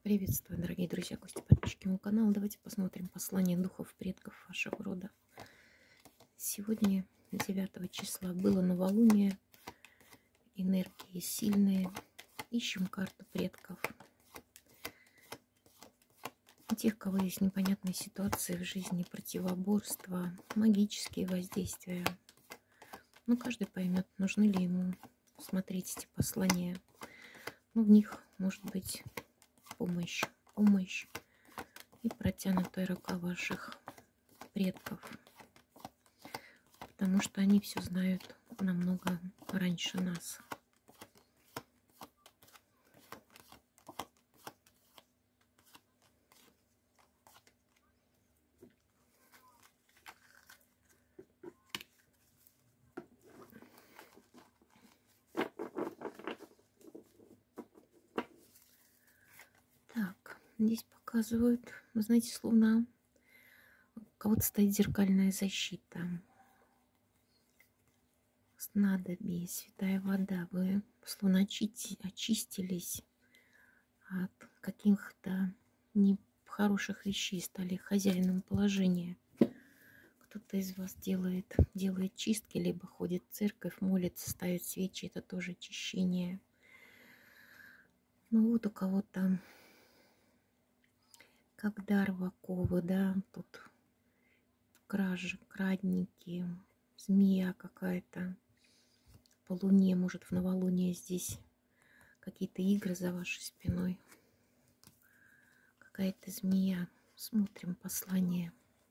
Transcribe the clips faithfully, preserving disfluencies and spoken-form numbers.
Приветствую, дорогие друзья, гости, подписчики моего канала. Давайте посмотрим послание духов предков вашего рода. Сегодня, девятого числа, было новолуние. Энергии сильные. Ищем карту предков. У тех, у кого есть непонятные ситуации в жизни, противоборства, магические воздействия. Ну, каждый поймет, нужны ли ему смотреть эти послания. Ну, в них может быть помощь, помощь и протянутая рука ваших предков. Потому что они все знают намного раньше нас. Так, здесь показывают, вы знаете, словно у кого-то стоит зеркальная защита. Снадобье, святая вода. Вы словно очи- очистились от каких-то нехороших вещей, стали хозяином положения. Кто-то из вас делает, делает чистки, либо ходит в церковь, молится, ставит свечи. Это тоже очищение. Ну вот у кого-то как дар оковы, да, тут кражи, крадники, змея какая-то. По луне, может, в новолуние здесь какие-то игры за вашей спиной. Какая-то змея. Смотрим послание.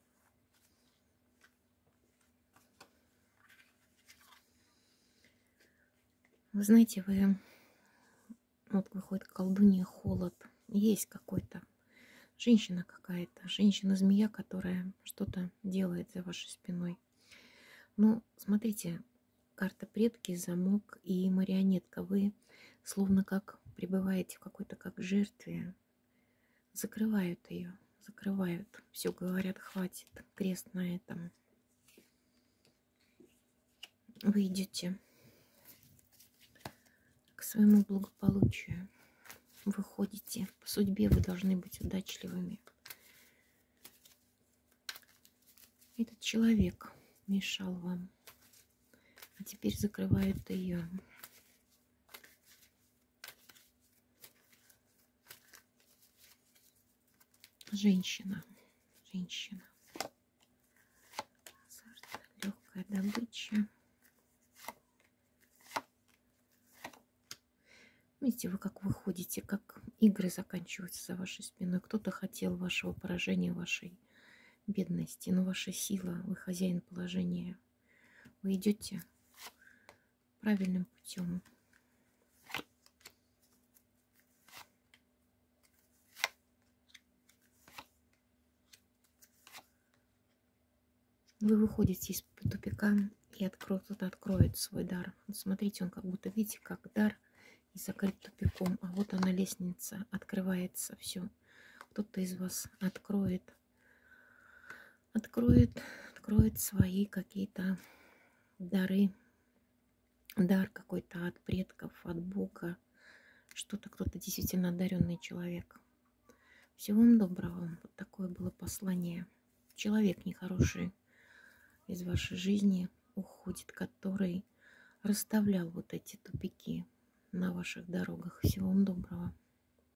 Вы знаете, вы... Вот выходит колдунья, холод. Есть какой-то. Женщина какая-то. Женщина-змея, которая что-то делает за вашей спиной. Ну, смотрите, карта предки, замок и марионетка. Вы словно как пребываете в какой-то как жертве. Закрывают ее. Закрывают. Все говорят, хватит. Крест на этом. Вы идете к своему благополучию. Вы ходите. По судьбе вы должны быть удачливыми. Этот человек мешал вам. А теперь закрывают ее. Женщина. Женщина. Легкая добыча. Видите, вы как выходите, как игры заканчиваются за вашей спиной. Кто-то хотел вашего поражения, вашей бедности, но ваша сила, вы хозяин положения. Вы идете правильным путем. Вы выходите из тупика, и откро... кто-то откроет свой дар. Вот смотрите, он как будто, видите, как дар и закрыт тупиком. А вот она, лестница, открывается, все. Кто-то из вас откроет, откроет, откроет свои какие-то дары. Дар какой-то от предков, от Бога. Что-то, кто-то действительно одаренный человек. Всего вам доброго. Вот такое было послание. Человек нехороший из вашей жизни уходит, который расставлял вот эти тупики на ваших дорогах. Всего вам доброго.